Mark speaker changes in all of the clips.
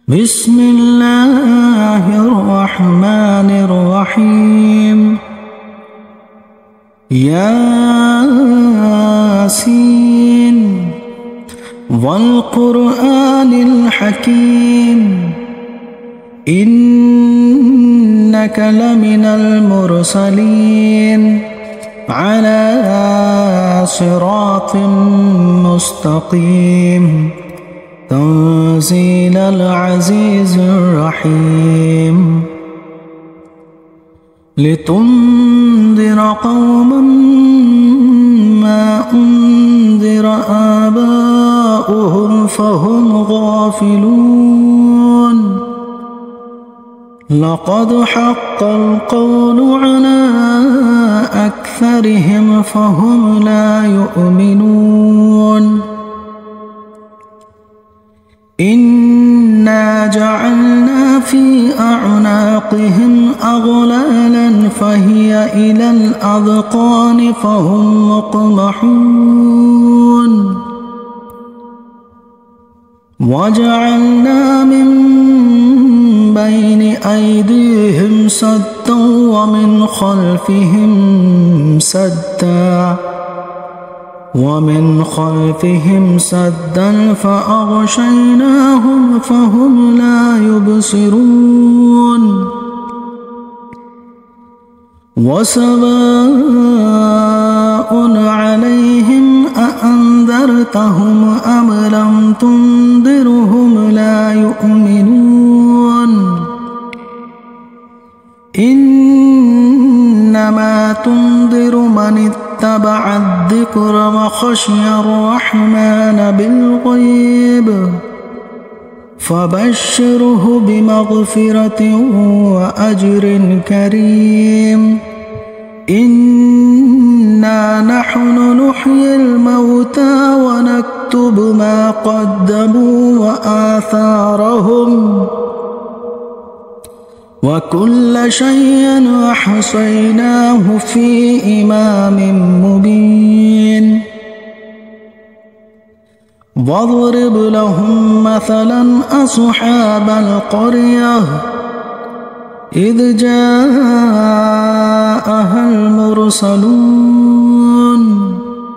Speaker 1: بسم الله الرحمن الرحيم. ياسين والقرآن الحكيم إنك لمن المرسلين على صراط مستقيم تنزيل العزيز الرحيم. لتنذر قوما ما أنذر آباؤهم فهم غافلون. لقد حق القول على أكثرهم فهم لا يؤمنون. إنا جعلنا في أعناقهم أغلالا فهي إلى الأذقان فهم مقمحون. وجعلنا من بين أيديهم سدا ومن خلفهم سدا فأغشيناهم فهم لا يبصرون. وسواء عليهم أأنذرتهم أم لم تنذرهم لا يؤمنون. إنما تنذر من اتبع الذكر وخشي الرحمن بالغيب فبشره بمغفرة وأجر كريم. إنا نحن نحيي الموتى ونكتب ما قدموا وآثارهم وكل شيء أحصيناه في إمام مبين. واضرب لهم مثلا أصحاب القرية إذ جاءها المرسلون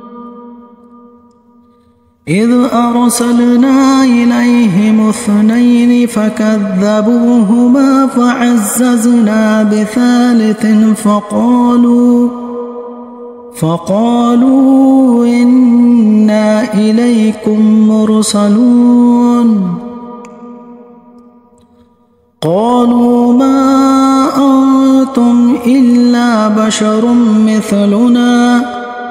Speaker 1: إذ أرسلنا إليهم اثنين فكذبوهما فعززنا بثالث فقالوا إنا إليكم مرسلون. قالوا ما أنتم إلا بشر مثلنا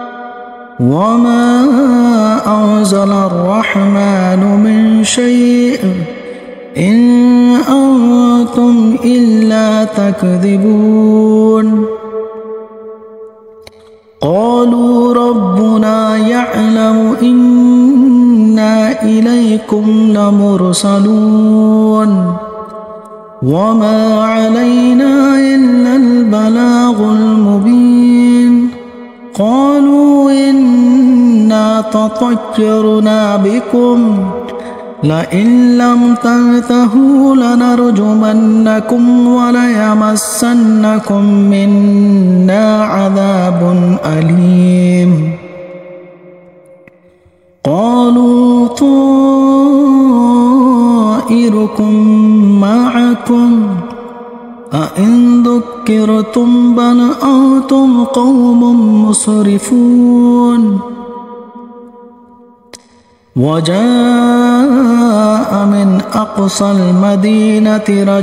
Speaker 1: وما أنزل الرحمن من شيء إن أنتم إلا تكذبون. قالوا ربنا يعلم إنا إليكم لمرسلون وما علينا إلا البلاغ المبين. قالوا إنا تطيرنا بكم لئن لم تنتهوا لنرجمنكم وليمسنكم منا عذاب أليم. قالوا طائركم معكم أئن ذكرتم بل أنتم قوم مسرفون. وجاء من أقصى المدينة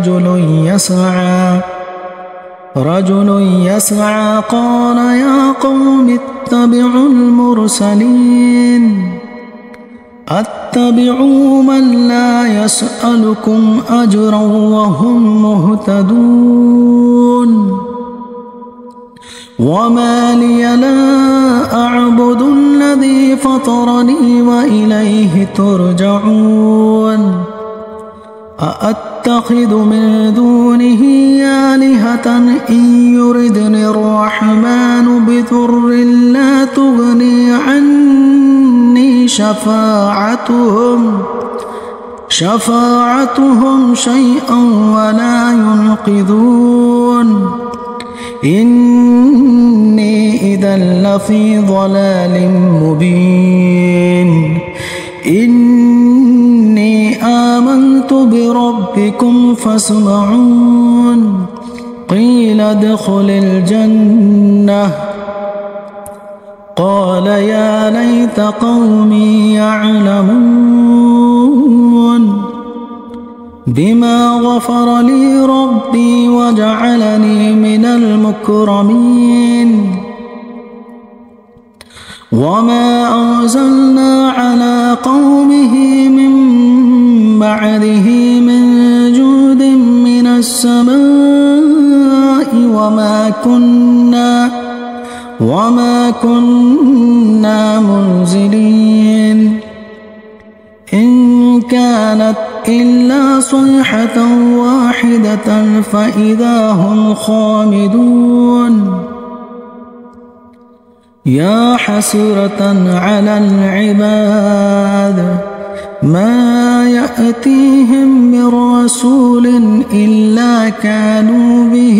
Speaker 1: رجل يسعى قال يا قوم اتبعوا المرسلين اتبعوا من لا يسألكم أجرا وهم مهتدون. وما لي لا أعبد الذي فطرني وإليه ترجعون. أأتخذ من دونه آلهة إن يردني الرحمن بضر لا تغني عني شفاعتهم شفاعتهم شيئا ولا ينقذون إني إذا لفي ضلال مبين إني آمنت بربكم فاسمعون قيل ادخل الجنة قال يا ليت قومي يعلمون بما غفر لي ربي وجعلني من المكرمين وما أرسلنا على قومه من بعده من جود من السماء وما كنا منزلين إن كانت إلا صيحة واحدة فإذا هم خامدون يا حسرة على العباد ما يأتيهم من رسول إلا كانوا به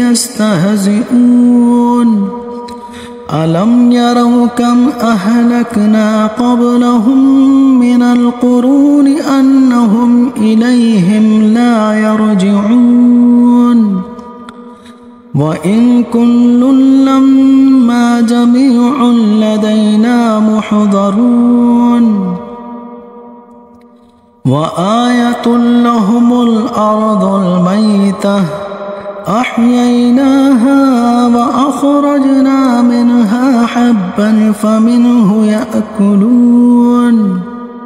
Speaker 1: يستهزئون ألم يروا كم أهلكنا قبلهم من القرون أنهم إليهم لا يرجعون وإن كل لما جميع لدينا محضرون وآية لهم الأرض الميتة أحييناها وأخرجنا منها حبا فمنه يأكلون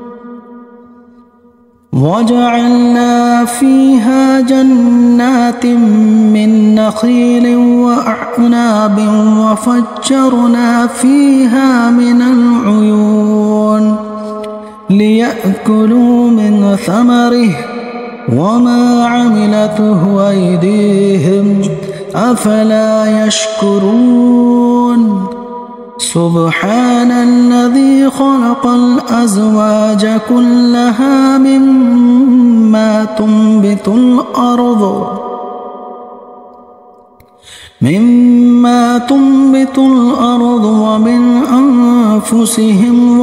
Speaker 1: وجعلنا فيها جنات من نخيل وأعناب وفجرنا فيها من العيون ليأكلوا من ثمره وما عملته أيديهم أفلا يشكرون سبحان الذي خلق الأزواج كلها مما تنبت الأرض ومن أنفسهم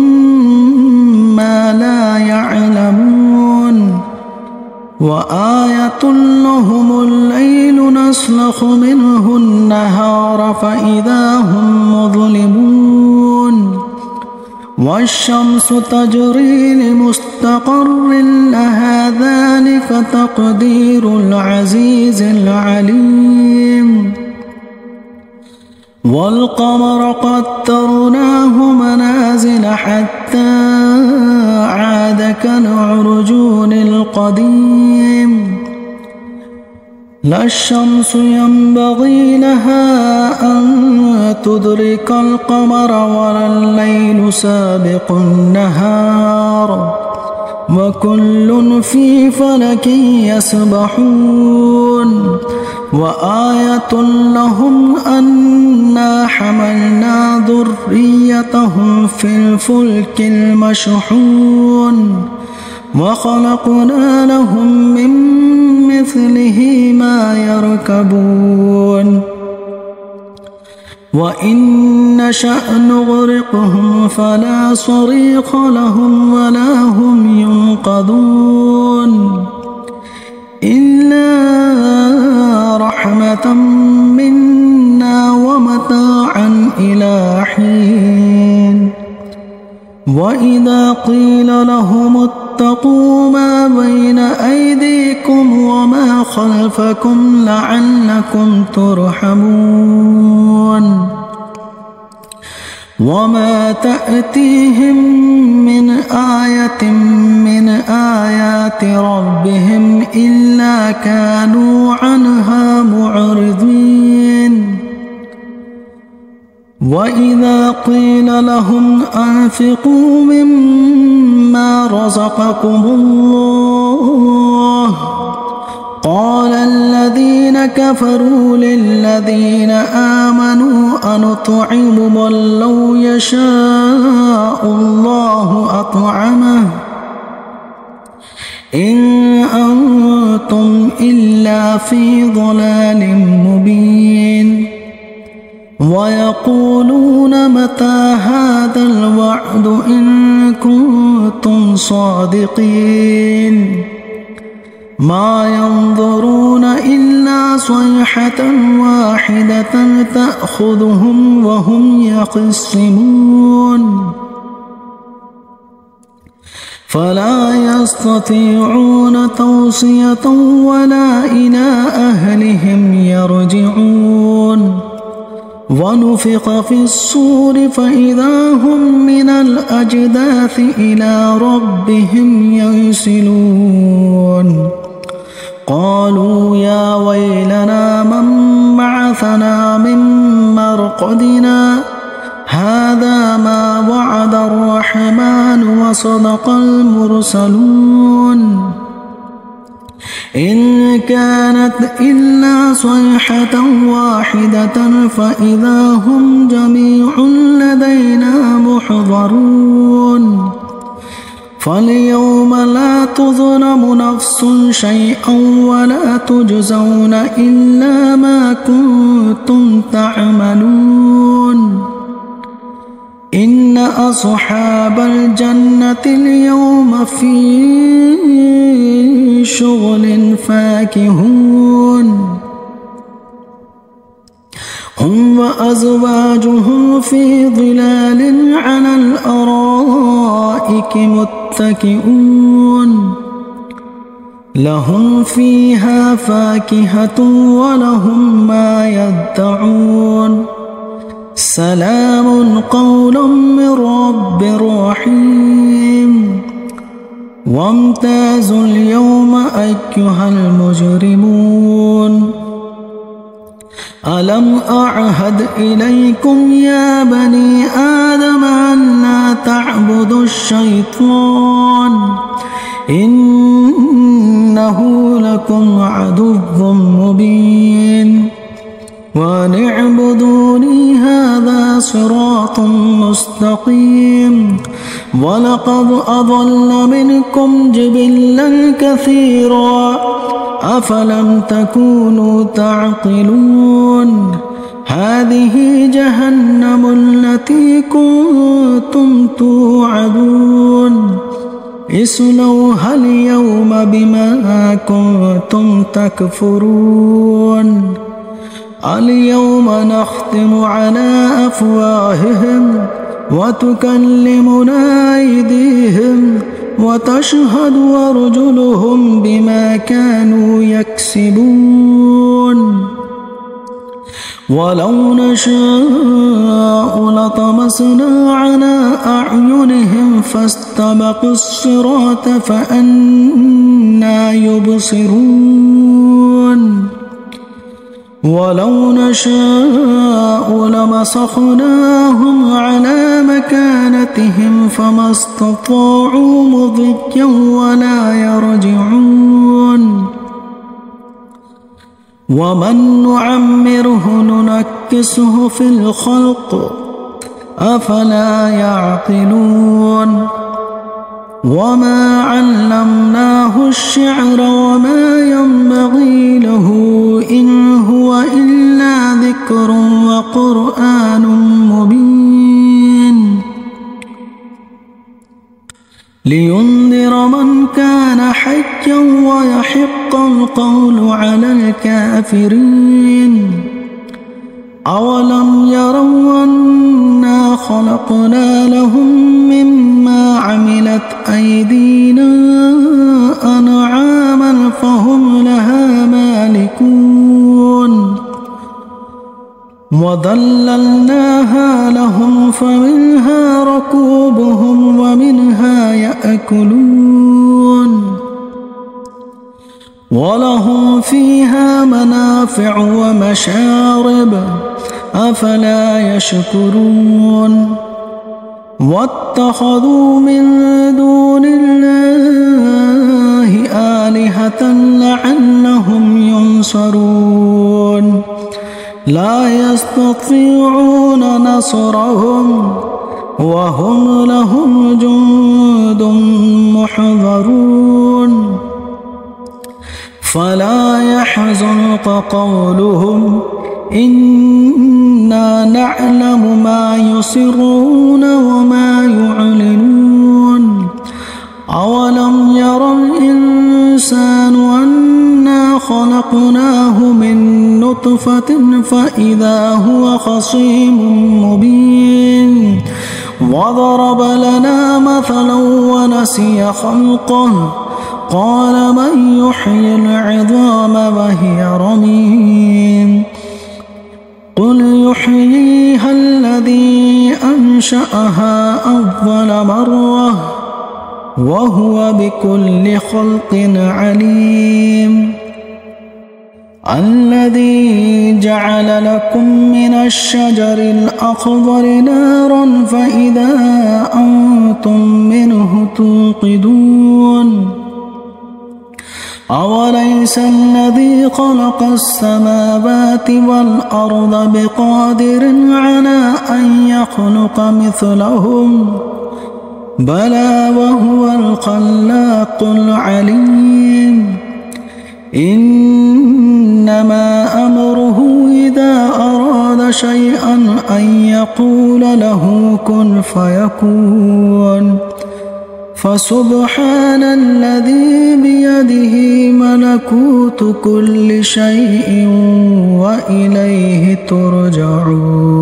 Speaker 1: ومما لا يعلمون وآية لهم الليل نسلخ منه النهار فإذا هم مظلمون والشمس تجري لمستقر لها ذلك تقدير العزيز العليم والقمر قدرناه منازل حتى عاد كالعرجون القديم لا الشمس ينبغي لها أن تدرك القمر ولا الليل سابق النهار وكل في فلك يسبحون وآية لهم أنا حملنا ذريتهم في الفلك المشحون وخلقنا لهم من مثله ما يركبون وإن نشأ نغرقهم فلا صريخ لهم ولا هم ينقذون إلا رحمة منا ومتاعا إلى حين وإذا قيل لهم اتقوا ما بين أيديكم وما خلفكم لعلكم ترحمون وما تأتيهم من آية من آيات ربهم إلا كانوا عنها معرضين وإذا قيل لهم أنفقوا مما رزقكم الله قال الذين كفروا للذين آمنوا أنطعم من لو يشاء الله أطعمه إن أنتم إلا في ضلال مبين ويقولون متى هذا الوعد إن كنتم صادقين ما ينظرون إلا صيحة واحدة تأخذهم وهم يخصمون فلا يستطيعون توصية ولا إلى أهلهم يرجعون ونفخ في الصور فإذا هم من الأجداث إلى ربهم ينسلون قالوا يا ويلنا من بعثنا من مرقدنا هذا ما وعد الرحمن وصدق المرسلون إن كانت إلا صيحة واحدة فإذا هم جميع لدينا محضرون فاليوم لا تظلم نفس شيئا ولا تجزون إلا ما كنتم تعملون إن أصحاب الجنة اليوم في شغل فاكهون هم وأزواجهم في ظلال على الأرائك متكئون لهم فيها فاكهة ولهم ما يدعون سلام قولا من رب رحيم وامتازوا اليوم أيها المجرمون ألم أعهد إليكم يا بني آدم أن لا تعبدوا الشيطان إنه لكم عدو مبين وأن اعبدوني هذا صراط مستقيم ولقد أضل منكم جبلا كثيرا أفلم تكونوا تعقلون هذه جهنم التي كنتم توعدون اصلوها اليوم بما كنتم تكفرون اليوم نختم على أفواههم وتكلمنا أيديهم وتشهد أرجلهم بما كانوا يكسبون ولو نشاء لطمسنا على أعينهم فاستبقوا الصراط فأنى يبصرون ولو نشاء لمسخناهم على مكانتهم فما استطاعوا مضيا ولا يرجعون ومن نعمره ننكسه في الخلق أفلا يعقلون وما علمناه الشعر وما ينبغي له إن هو إلا ذكر وقرآن مبين لينذر من كان حيا ويحق القول على الكافرين أولم يروا أنا خلقنا لهم مما عملت أيدينا أنعاما فهم لها مالكون وذللناها لهم فمنها ركوبهم ومنها يأكلون ولهم فيها منافع ومشارب أفلا يشكرون واتخذوا من دون الله آلهة لعلهم ينصرون لا يستطيعون نصرهم وهم لهم جند محضرون فلا يحزنك قولهم إنا نعلم ما يسرون وما يعلنون أولم ير الإنسان أنا خلقناه من نطفة فإذا هو خصيم مبين وضرب لنا مثلا ونسي خلقه قال من يحيي العظام وهي رميم قل يحييها الذي أنشأها أول مرة وهو بكل خلق عليم الذي جعل لكم من الشجر الأخضر نارا فإذا أنتم منه توقدون أوليس الذي خلق السماوات والأرض بقادر على أن يخلق مثلهم بلى وهو الخلاق العليم إنما أمره إذا أراد شيئا أن يقول له كن فيكون فسبحان الذي بيده ملكوت كل شيء وإليه ترجعون.